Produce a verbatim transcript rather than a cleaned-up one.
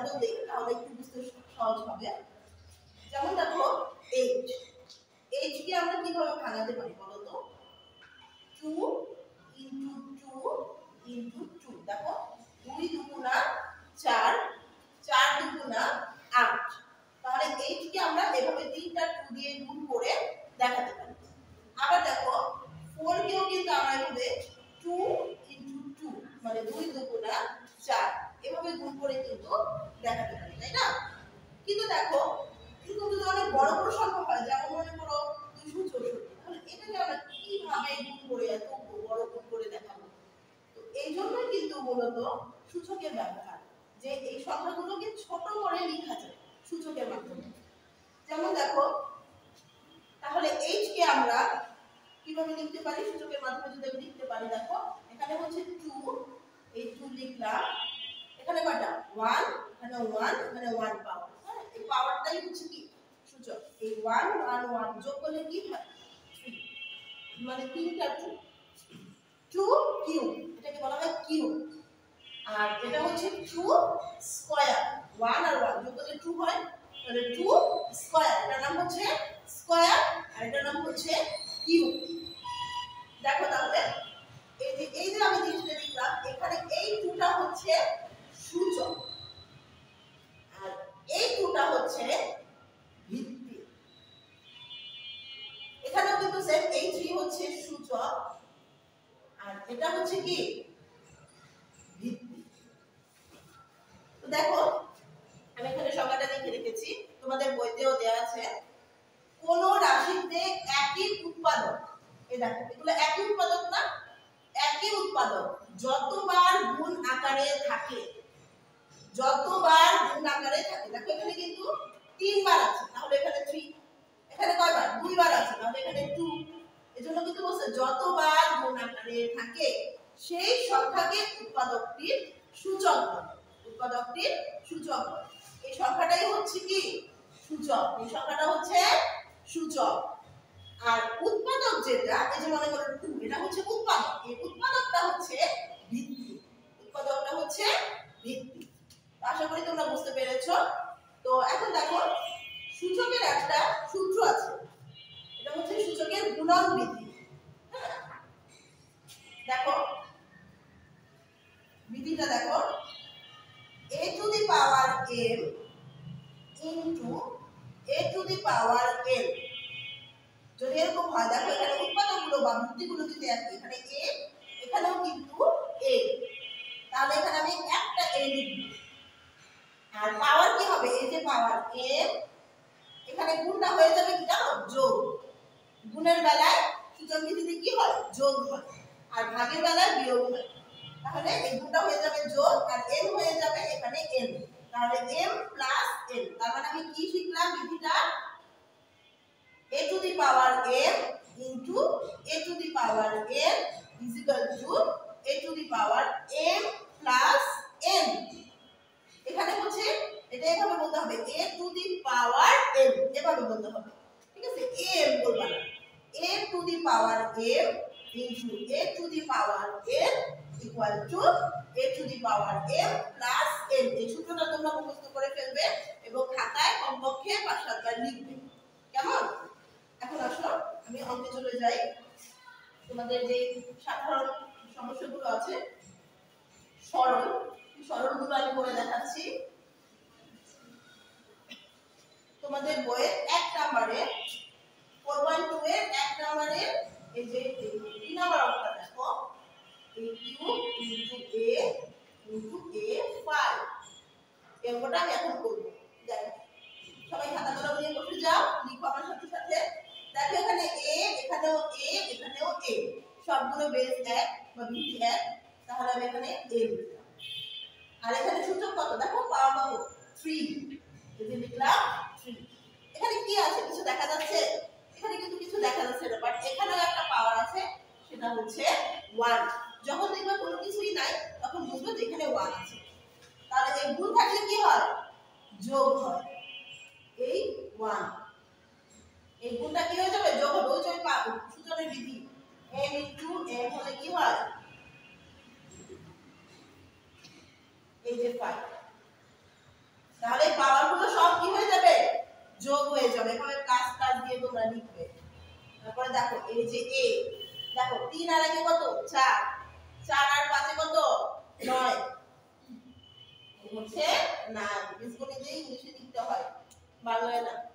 Example দিই তাহলে একটু বুঝতে সহজ হবে। যেমন দেখো এইট, এইট কে আমরা কিভাবে ভাঙাতে পারি বলো তো? Two into two into two. দেখো দুই দুগুণা চার, চার দুগুণা আট। তাহলে এইট কে আমরা এভাবে তিনটা টু দিয়ে গুণ করে দেখাতে পারি। আবার দেখো ফোর কেও কিন্তু আমরা এভাবে টু ইন্টু টু মানে দুই দুগুণা চার এভাবে গুণ করে কিন্তু দেখাতে পারি, তাই না? কিন্তু দেখো কিন্তু যদি অনেক বড় বড় সংখ্যা হয়, যেমন মনে করো দুইশো চৌষট্টি, তাহলে এটাকে আমরা কিভাবে গুণ করে এত বড় গুণ করে দেখাবো? তো এই জন্যই কিন্তু মূলত সূচকের ব্যবহার, যে এই সংখ্যাগুলোকে ছোট করে লেখা যায় সূচকের মাধ্যমে। যেমন দেখো তাহলে এইট কে আমরা কিভাবে লিখতে পারি সূচকের মাধ্যমে? যদি আমি লিখতে পারি, দেখো এখানে হচ্ছে টু, এই টু লিখলাম, এখানে কয়টা ওয়ান, এখানে ওয়ান, এখানে ওয়ান পাওয়ার, হ্যাঁ এই পাওয়ারটাই হচ্ছে কি সূচক। এই ওয়ান ওয়ান ওয়ান যোগ করলে কি হয় থ্রি, মানে তিনটা টু, টু কিউব, এটাকে বলা হয় কিউব। আর এটা হচ্ছে টু স্কয়ার, ওয়ান আর ওয়ান যোগ করলে টু হয়, তাহলে টু স্কয়ার, এটার নাম হচ্ছে স্কয়ার আর এটার নাম হচ্ছে কিউব। দেখো তাহলে এই যে এই যে আমি জিনিসটা লিখলাম, এখানে এই টুটা হচ্ছে সূচক আর এই টুটা হচ্ছে ভিত্তি। এখানেও কিন্তু সেম, এই থ্রি হচ্ছে সূচক আর এটা হচ্ছে কি ভিত্তি। তো দেখো আমি এখানে সংখ্যাটা লিখে রেখেছি, তোমাদের বইতেও দেওয়া আছে। কোন রাশিতে একই উৎপাদক, এই দেখো এগুলো একই উৎপাদক না, একই উৎপাদক যতবার গুণ আকারে থাকে, যতবার গুণ আকারে থাকে। দেখো এখানে কিন্তু তিনবার আছে, তাহলে এখানে থ্রি, এখানে কয়বার দুইবার আছে, তাহলে এখানে টু। এজন্য কিন্তু বলছে যতবার গুণ আকারে থাকে সেই সংখ্যাকে উৎপাদকটির সূচক বলে, উৎপাদকটির সূচক বলে। এই সংখ্যাটাই হচ্ছে কি সূচক, এই সংখ্যাটা হচ্ছে সূচক। আর উৎপাদক যেটা, এই যে মনে করো টু, এটা হচ্ছে উৎপাদক, এই উৎপাদকটা হচ্ছে ভিত্তি, উৎপাদকটা হচ্ছে ভিত্তি। আশা করি তোমরা বুঝতে পেরেছো। তো এখন দেখো সূচকের একটা সূত্র আছে, এটা হচ্ছে সূচকের গুণন বিধি। দেখো বিধিটা দেখো, a to the power m into a to the power n। যদি এরকম হয়, দেখো এখানে উৎপাদকগুলো বা ভিত্তিগুলো যদি একই, এখানে a এখানেও কিন্তু a, তাহলে এখানে আমি একটা a লিখব। আর পাওয়ার কি হবে, এই যে পাওয়ার m, এখানে গুণটা হয়ে যাবে কি জানো যোগ। গুণের বেলায় সূচক ভিত্তিতে কি হয় যোগ হয়, আর ভাগের বেলায় বিয়োগ হয়। তাহলে এই গুণটা হয়ে যাবে যোগ আর n হয়ে যাবে এখানে n, তাহলে m প্লাস n। তার মানে আমি কি শিখলাম বিধিটা, a to the power m into a to the power n is equal to a to the power m plus n। এখানে হচ্ছে এটা এভাবে বলতে হবে a to the power m, এভাবে বলতে হবে, ঠিক আছে? m বলবা না, a to the power m into a to the power n equal to a to the power m plus n। এই সূত্রটা তোমরা মুখস্থ করে ফেলবে এবং খাতায় কমপক্ষে পাঁচ সাতবার লিখবে, কেমন? এখন আসো আমি অঙ্কে চলে যাই। তোমাদের যে সাধারণ সমস্যাগুলো আছে সরল, সরলগুলো আমি করে দেখাচ্ছি। তোমাদের বইয়ের এক নম্বরে ফোর পয়েন্ট টু এর এক নম্বরে এই যে তিন নম্বর অঙ্কটা দেখো, a cube into a into a five. এই অঙ্কটা আমি এখন করব। দেখো সবাই খাতা কলম নিয়ে বসে যাও, লিখো আমার সাথে সাথে। দেখো এখানে a, এখানেও a, এখানেও a, সবগুলো বেস এক বা ভিত্তি এক, তাহলে আমি এখানে a লিখলাম। আর এখানে সূচক কত দেখো, পাওয়ার কত থ্রি, এই যে লিখলাম থ্রি। এখানে কি আছে কিছু দেখা যাচ্ছে? এখানে কিন্তু কিছু দেখা যাচ্ছে না, বাট এখানেও একটা পাওয়ার আছে, সেটা হচ্ছে ওয়ান। যখন দেখবে কোনো কিছুই নাই তখন বুঝবে যে এখানে ওয়ান আছে। তাহলে এই গুণ থাকলে কি হয় যোগ হয়, এই ওয়ান এই গুণটা কি হয়ে যাবে যোগ হবে। ওই যে সূচকের বিধি m ইনটু m হলে কি হয় এই যে ফাইভ, তাহলে পাওয়ার গুলো সব কি হয়ে যাবে, যোগ হয়ে যাবে। এভাবে প্লাস প্লাস দিয়ে তোমরা লিখবে। তারপরে দেখো এই যে এ, দেখো তিন আর একে কত, চার, চার আর পাঁচে কত, নয়, হচ্ছে না। বীজগণিতে ইংলিশে লিখতে হয়, বাংলায় না।